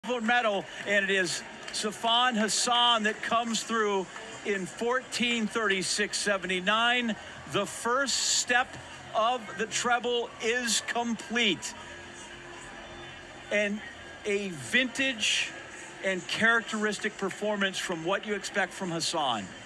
medal, and it is Sifan Hassan that comes through in 14:36.79. The first step of the treble is complete. And a vintage and characteristic performance from what you expect from Hassan.